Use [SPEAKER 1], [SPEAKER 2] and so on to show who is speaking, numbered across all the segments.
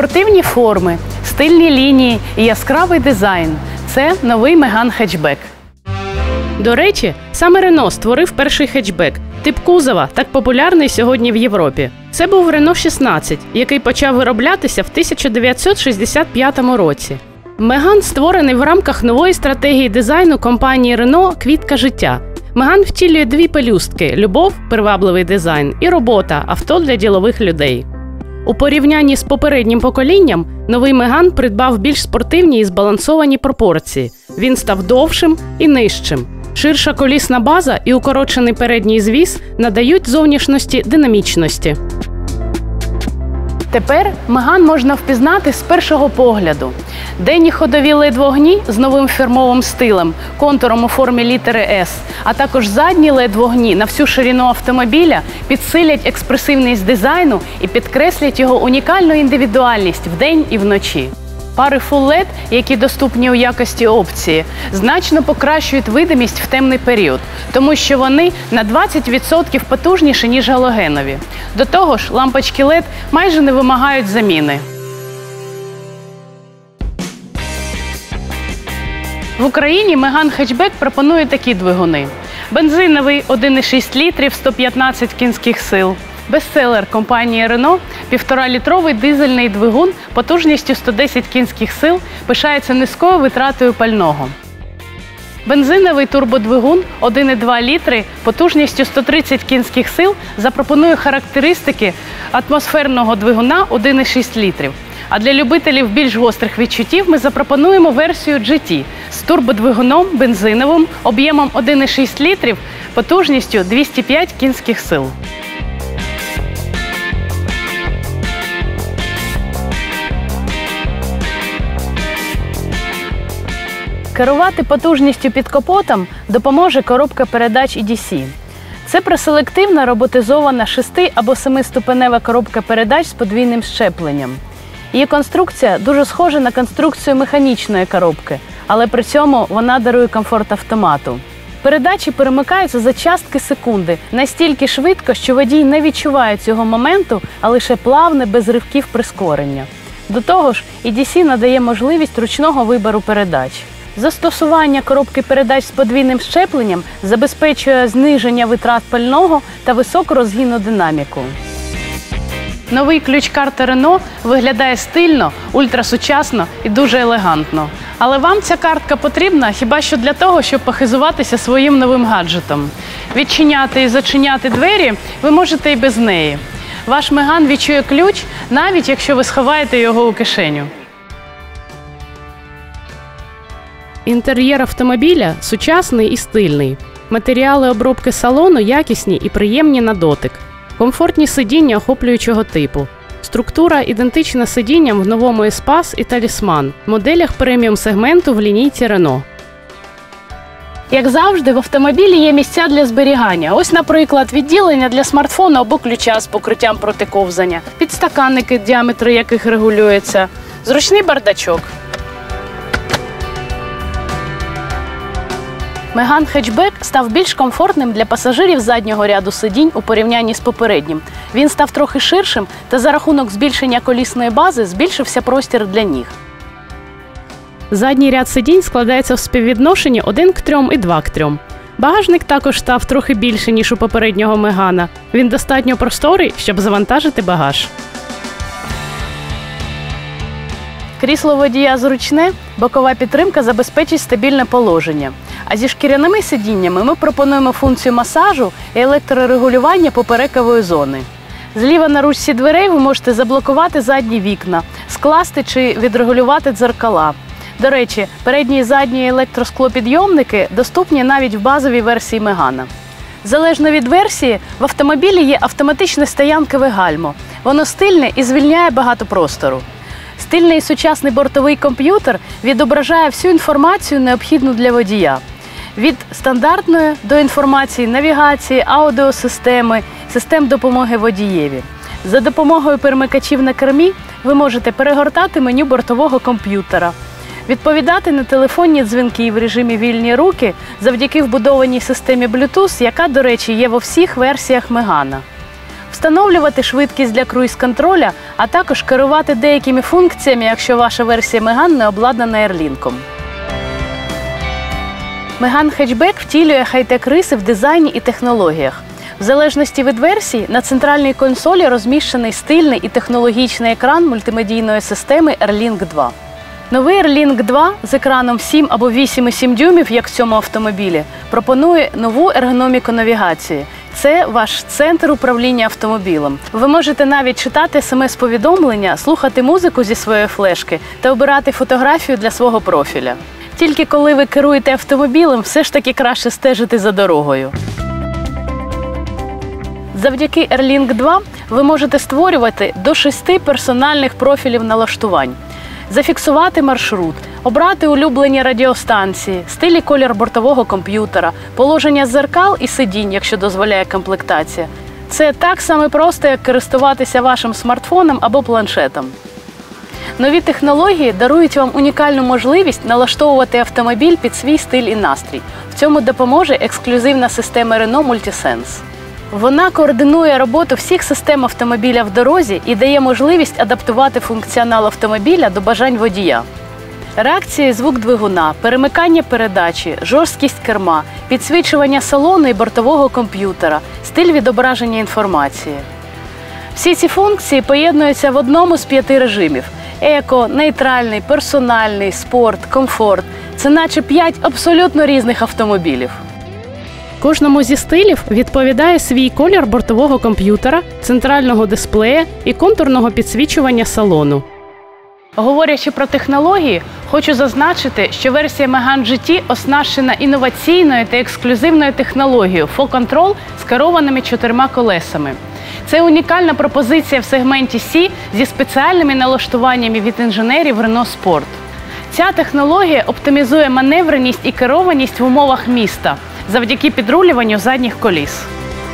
[SPEAKER 1] Спортивні форми, стильні лінії і яскравий дизайн – це новий Меган хетчбек. До речі, саме Рено створив перший хетчбек – тип кузова, так популярний сьогодні в Європі. Це був Рено 16, який почав вироблятися в 1965 році. Меган створений в рамках нової стратегії дизайну компанії Рено «Квітка життя». Меган втілює дві пелюстки – любов, привабливий дизайн, і робота – авто для ділових людей. У порівнянні з попереднім поколінням, новий Меган придбав більш спортивні і збалансовані пропорції. Він став довшим і нижчим. Ширша колісна база і укорочений передній звіс надають зовнішності динамічності. Тепер Меган можна впізнати з першого погляду. Денні ходові LED-вогні з новим фірмовим стилем, контуром у формі літери S, а також задні LED-вогні на всю ширину автомобіля підсилять експресивність дизайну і підкреслять його унікальну індивідуальність вдень і вночі. Пари Full LED, які доступні у якості опції, значно покращують видимість в темний період, тому що вони на 20% потужніші, ніж галогенові. До того ж, лампочки LED майже не вимагають заміни. В Україні Меган хетчбек пропонує такі двигуни. Бензиновий 1,6 літрів, 115 кінських сил. Бестселер компанії Renault – 1,5-літровий дизельний двигун потужністю 110 кінських сил пишається низькою витратою пального. Бензиновий турбодвигун 1,2 літри потужністю 130 кінських сил запропонує характеристики атмосферного двигуна 1,6 літрів. А для любителів більш гострих відчуттів ми запропонуємо версію GT з турбодвигуном бензиновим об'ємом 1,6 літрів потужністю 205 кінських сил. Керувати потужністю під капотом допоможе коробка передач EDC. Це преселективна роботизована 6- або 7-ступенева коробка передач з подвійним щепленням. Її конструкція дуже схожа на конструкцію механічної коробки, але при цьому вона дарує комфорт автомату. Передачі перемикаються за частки секунди, настільки швидко, що водій не відчуває цього моменту, а лише плавне, без ривків прискорення. До того ж, EDC надає можливість ручного вибору передач. Застосування коробки передач з подвійним щепленням забезпечує зниження витрат пального та високу розгінну динаміку. Новий ключ-карта Renault виглядає стильно, ультрасучасно і дуже елегантно. Але вам ця картка потрібна хіба що для того, щоб похизуватися своїм новим гаджетом. Відчиняти і зачиняти двері ви можете і без неї. Ваш Меган відчує ключ, навіть якщо ви сховаєте його у кишеню. Інтер'єр автомобіля сучасний і стильний. Матеріали обробки салону якісні і приємні на дотик. Комфортні сидіння охоплюючого типу. Структура ідентична сидінням в новому Espace і Talisman, моделях преміум-сегменту в лінійці Renault. Як завжди, в автомобілі є місця для зберігання. Ось, наприклад, відділення для смартфону або ключа з покриттям проти ковзання, підстаканники, діаметри яких регулюються, зручний бардачок. Меган хетчбек став більш комфортним для пасажирів заднього ряду сидінь у порівнянні з попереднім. Він став трохи ширшим та за рахунок збільшення колісної бази збільшився простір для ніг. Задній ряд сидінь складається в співвідношенні 1:3 і 2:3. Багажник також став трохи більше, ніж у попереднього Мегана. Він достатньо просторий, щоб завантажити багаж. Крісло водія зручне, бокова підтримка забезпечить стабільне положення. А зі шкіряними сидіннями ми пропонуємо функцію масажу і електрорегулювання поперекової зони. Зліва на ручці дверей ви можете заблокувати задні вікна, скласти чи відрегулювати дзеркала. До речі, передні і задні електросклопідйомники доступні навіть в базовій версії Мегана. Залежно від версії, в автомобілі є автоматичне стоянкове гальмо. Воно стильне і звільняє багато простору. Стильний і сучасний бортовий комп'ютер відображає всю інформацію, необхідну для водія. Від стандартної до інформації навігації, аудіосистеми, систем допомоги водієві. За допомогою перемикачів на кермі ви можете перегортати меню бортового комп'ютера, відповідати на телефонні дзвінки в режимі «Вільні руки» завдяки вбудованій системі Bluetooth, яка, до речі, є во всіх версіях Мегана. встановлювати швидкість для круїз-контроля, а також керувати деякими функціями, якщо ваша версія Megane не обладнана Airlink. Megane Hatchback втілює хай-тек риси в дизайні і технологіях. В залежності від версії, на центральній консолі розміщений стильний і технологічний екран мультимедійної системи Airlink 2. Новий Airlink 2 з екраном 7 або 8,7 дюймів, як в цьому автомобілі, пропонує нову ергономіку навігації. Це ваш центр управління автомобілем. Ви можете навіть читати смс-повідомлення, слухати музику зі своєї флешки та обирати фотографію для свого профіля. Тільки коли ви керуєте автомобілем, все ж таки краще стежити за дорогою. Завдяки Airlink 2 ви можете створювати до 6 персональних профілів налаштувань, зафіксувати маршрут, обрати улюблені радіостанції, стиль і колір бортового комп'ютера, положення дзеркал і сидінь, якщо дозволяє комплектація. Це так само просто, як користуватися вашим смартфоном або планшетом. Нові технології дарують вам унікальну можливість налаштовувати автомобіль під свій стиль і настрій. В цьому допоможе ексклюзивна система Renault Multisense. Вона координує роботу всіх систем автомобіля в дорозі і дає можливість адаптувати функціонал автомобіля до бажань водія. Реакція і звук двигуна, перемикання передачі, жорсткість керма, підсвічування салону і бортового комп'ютера, стиль відображення інформації. Всі ці функції поєднуються в одному з 5 режимів – еко, нейтральний, персональний, спорт, комфорт. Це наче 5 абсолютно різних автомобілів.
[SPEAKER 2] Кожному зі стилів відповідає свій колір бортового комп'ютера, центрального дисплея і контурного підсвічування салону.
[SPEAKER 1] Говорячи про технології, хочу зазначити, що версія Megane GT оснащена інноваційною та ексклюзивною технологією FOC Control з керованими 4 колесами. Це унікальна пропозиція в сегменті C зі спеціальними налаштуваннями від інженерів Renault Sport. Ця технологія оптимізує маневреність і керованість в умовах міста завдяки підрулюванню задніх коліс.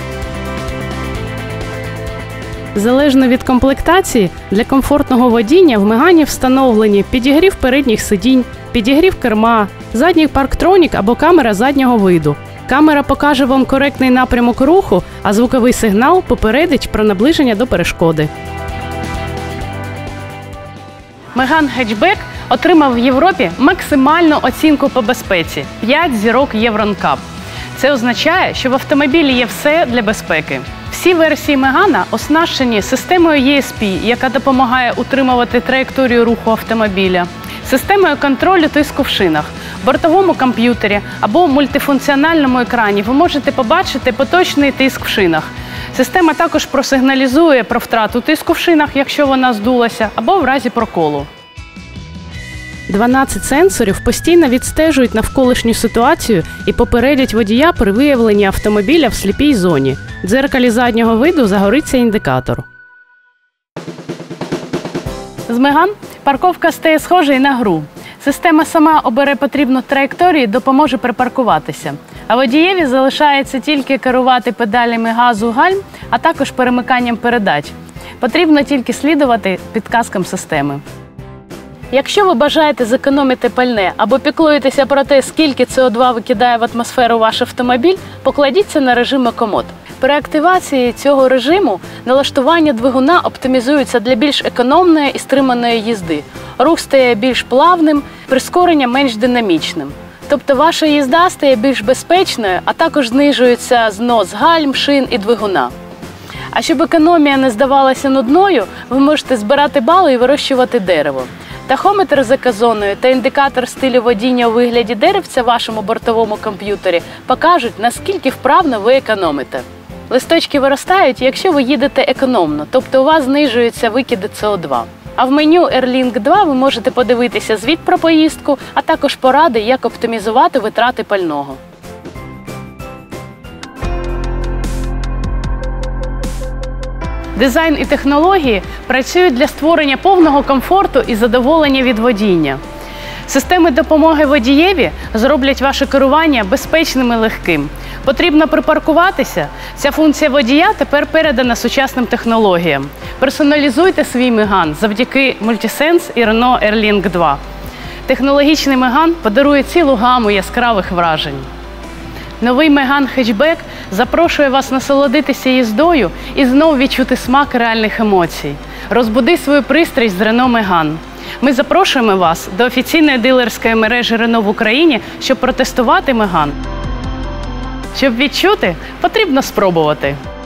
[SPEAKER 2] Залежно від комплектації, для комфортного водіння в Megane встановлені підігрів передніх сидінь, підігрів керма, задній парктронік або камера заднього виду. Камера покаже вам коректний напрямок руху, а звуковий сигнал попередить про наближення до перешкоди.
[SPEAKER 1] Megane Hatchback отримав в Європі максимальну оцінку по безпеці – 5 зірок Euro NCAP. Це означає, що в автомобілі є все для безпеки. Всі версії Megane оснащені системою ESP, яка допомагає утримувати траєкторію руху автомобіля, системою контролю тиску в шинах, бортовому комп'ютері або мультифункціональному екрані ви можете побачити поточний тиск в шинах. Система також просигналізує про втрату тиску в шинах, якщо вона здулася, або в разі проколу.
[SPEAKER 2] 12 сенсорів постійно відстежують навколишню ситуацію і попередять водія при виявленні автомобіля в сліпій зоні. В дзеркалі заднього виду загориться індикатор.
[SPEAKER 1] З Megane парковка стає схожою на гру. Система сама обере потрібну траєкторію і допоможе припаркуватися. А водієві залишається тільки керувати педалями газу, гальм, а також перемиканням передач. Потрібно тільки слідувати підказкам системи. Якщо ви бажаєте зекономити пальне або піклуєтеся про те, скільки СО2 викидає в атмосферу ваш автомобіль, покладіться на режим «Екомод». При активації цього режиму налаштування двигуна оптимізується для більш економної і стриманої їзди. Рух стає більш плавним, прискорення менш динамічним. Тобто ваша їзда стає більш безпечною, а також знижується знос гальм, шин і двигуна. А щоб економія не здавалася нудною, ви можете збирати бали і вирощувати дерево. Тахометр з екозоною та індикатор стилю водіння у вигляді деревця в вашому бортовому комп'ютері покажуть, наскільки вправно ви економите. Листочки виростають, якщо ви їдете економно, тобто у вас знижуються викиди СО2. А в меню Airlink 2 ви можете подивитися звіт про поїздку, а також поради, як оптимізувати витрати пального. Дизайн і технології працюють для створення повного комфорту і задоволення від водіння. Системи допомоги водієві зроблять ваше керування безпечним і легким. Потрібно припаркуватися? Ця функція водія тепер передана сучасним технологіям. Персоналізуйте свій Megane завдяки Multisense і Renault Airlink 2. Технологічний Megane подарує цілу гаму яскравих вражень. Новий Megane хетчбек запрошує вас насолодитися їздою і знову відчути смак реальних емоцій. Розбуди свою пристрасть з Renault Megane. Ми запрошуємо вас до офіційної дилерської мережі Renault в Україні, щоб протестувати Megane. Щоб відчути, потрібно спробувати.